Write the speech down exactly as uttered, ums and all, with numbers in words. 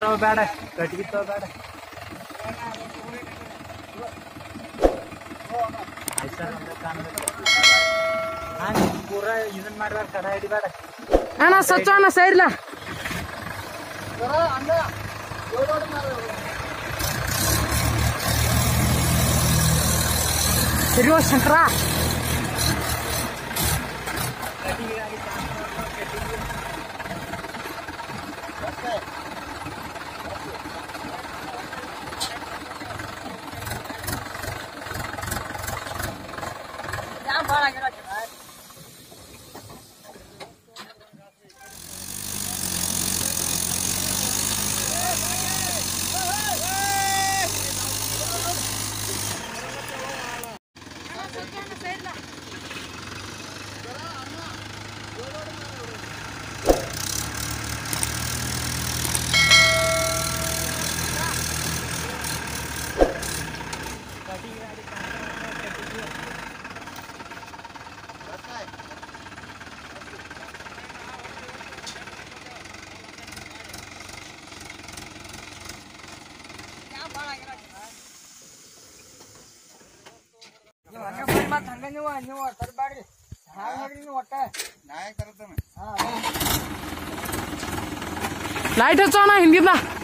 ಬೇಡ ಕಟ್ಗಿತ್ತವ ಬೇಡ ಪೂರ ಇದನ್ ಮಾಡ್ಬೇಡ ಕಡ ಹಿಡಿಬೇಡ ಅಣ್ಣ ಸಚ್ಚ ಅಣ್ಣ ಸೈಡ್ಲ ಸರಿ ಶಂಕರ ನೀವು ನೀವು ತರಬೇಡ್ರಿ ಹಾಗೆ ನೀವು ಒಟ್ಟ ನಾಯ ಕರ್ತಾನೆ ಲೈಟ್ ಹಚ್ಚೋಣ ಹಿಂದಿಲ್ಲ